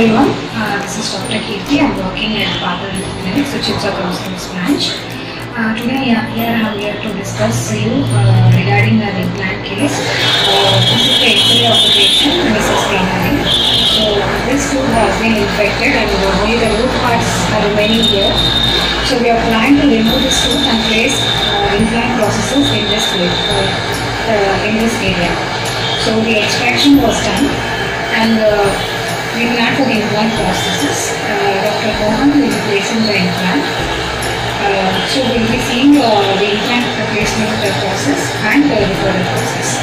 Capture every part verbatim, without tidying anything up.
everyone, uh, this is Doctor Kirti. I am working at Partha Dental, which is a cosmetic branch. Uh, today uh, here I am here to discuss you uh, regarding the implant case. Uh, this is the X-ray of the patient, Missus Pranali. So this tooth has been infected and only the root parts are remaining here. So we are planning to remove this tooth and place uh, implant processes in this place, uh, uh, in this area. So the extraction was done and uh, we plan for the implant processes. Uh, Doctor Mohan will be placing the implant. Uh, so we will be seeing uh, the implant placement process and the referral process.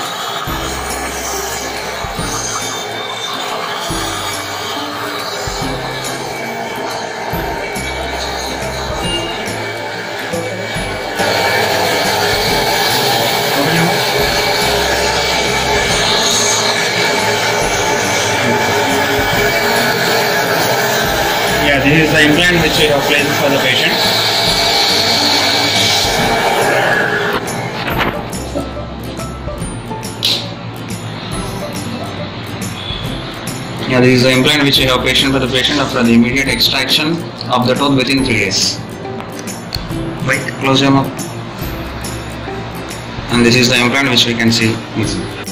Yeah, this is the implant which we have placed for the patient. Yeah, this is the implant which we have patient for the patient after the immediate extraction of the tooth within three days. Right, close your mouth. And this is the implant which we can see easily.